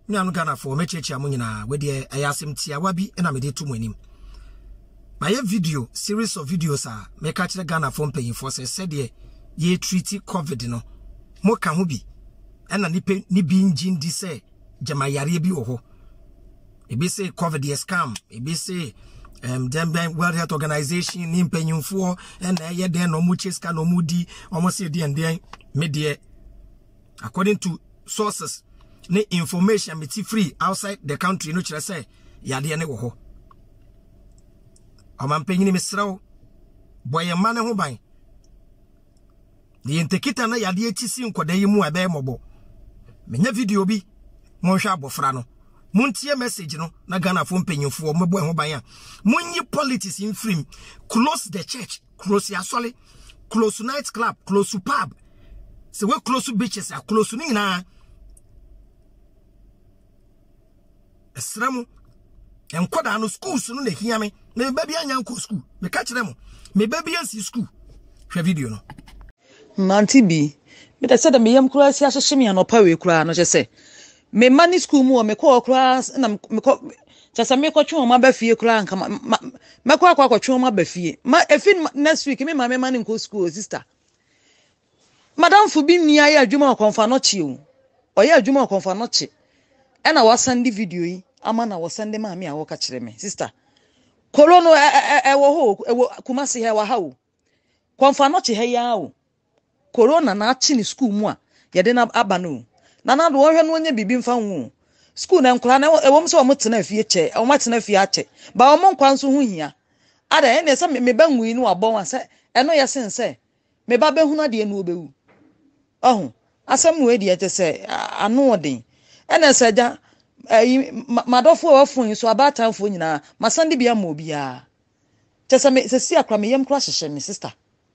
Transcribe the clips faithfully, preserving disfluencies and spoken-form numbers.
me anu Ghana for me cheche amunyi na we de ayasem tia wabi na me de to monim my video series of videos are me catch the Ghana for paying for said ye ye treaty covid no mo ka ho bi na ni pe ni bi engine di say jama yare bi wo ho e be say covid ye scam e be say um them World Health Organization ni mpanyimfo na ye den no mu cheska no mu di omo say de den me de according to sources ne information me free outside the country no kire say yade ne wo ho amampanyin mesraw boye mane ho ban de entekita na yade etisi nkoda yi mu abe mobo menya video bi mo hwa abofra no muntie message no na Ghana fo mpanyimfo mebo ho ban a munyi politics in free close the church close ya sole close night club close pub se we close beaches a close ni na esramu enkoda no schools no na hia me me baby anya nko school me ka kire mo me baby ansi school hwe video no manti bi me da said me yam kura si ahye me anopa we kura no je se me mani school mu o me ko kura na me ko chasa me ko twa ma ba fie kura nka me ko akwa ko twa ma ba fie ma efin next week me ma me mani nko school sister madam fu bi nia ya adwuma konfa no chi o oya adwuma konfa no chi e na wa send video yi ama na wa send ma me a wo ka kire me sister korono e wo ho e wo Kumasi he wa ha o konfa no chi he ya o corona na achi ni school mu a ye de na aba no na na do hwe no onye bibi mfa hu school na nkura na e wo mso mo tena fie che e wo matena fie ache ba wo mo nkwa nso hu hia ada e na se me ba nwi no abon wa se e no ye sen se me ba be hu na de no obewu ohun asem we de ete se anu odin e na se ja madofo wa fun so abatan fo nyina masande bia ma obia tese me se si akra me yem kra hyehye me sister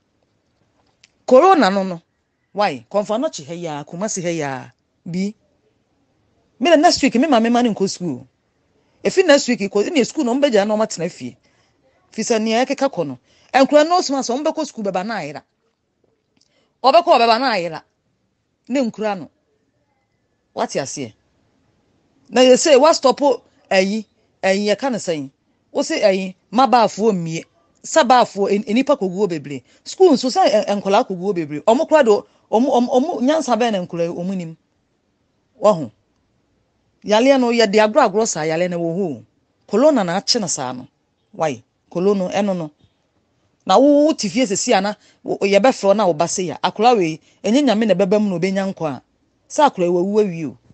corona no no why konfa no chi he ya Kumasi he ya bi me next week me ma me mani nko school if next week ko in school no mbeja na o matena fie fisa ne ya keka kono enkura no suma so mbeko school beba na ayira obeko beba na ayira ne nkura no what you say na you say what stop ayi ayi ya kan say wo say ayi mabafo mie sabafo enipa koguo bebre school so say enkola koguo bebre omo kura do omo omo nyansa be na enkola omunim wo ho yale no ye de agro agro sa yale na wo ho corona na ache na sa no why corona eno no na wo tifie sesi ana ye be fro na wo base ya akura we enye nyame na bebam no obenya nko a sa akura we wu awi o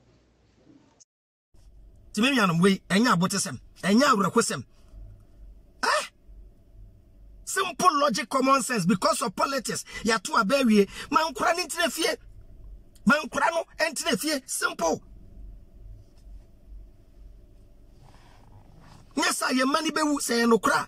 timi mianum we enya abotesem enya awrakosem ah simple logic common sense because of politics ya to abawie man kura ni ntire fie man kura no entire fie simple nyesa ye mani bewu se no kura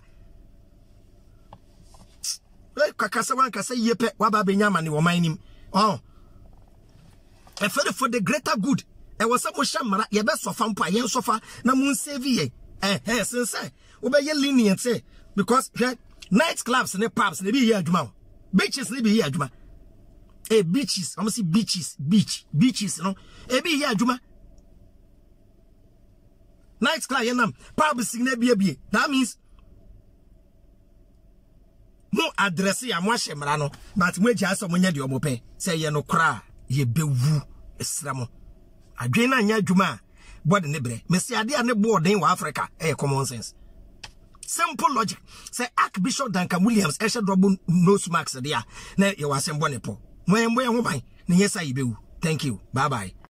we kakasa wan kasa yepe waba benya mani wo manim oh e for for the greater good e was some shamara ye be sofa mpa ye sofa na mun save ye eh eh sense we be ye lenient say because night clubs and pubs they be here aduma beaches they be here aduma eh beaches I must see beaches beach beaches no eh be here aduma night club yenam pubs na be be that means no address ya mo ahemra no but mo agya so mo nya de omope say ye no kra ye bewu esramo adwen na nya aduma body ne bre mesi ade a ne boarding wa Africa eh common sense simple logic say Archbishop Duncan Williams esha double nose marks there na ye wasem bonepo mo en bo en ho ban ne yesa yibewu thank you bye bye.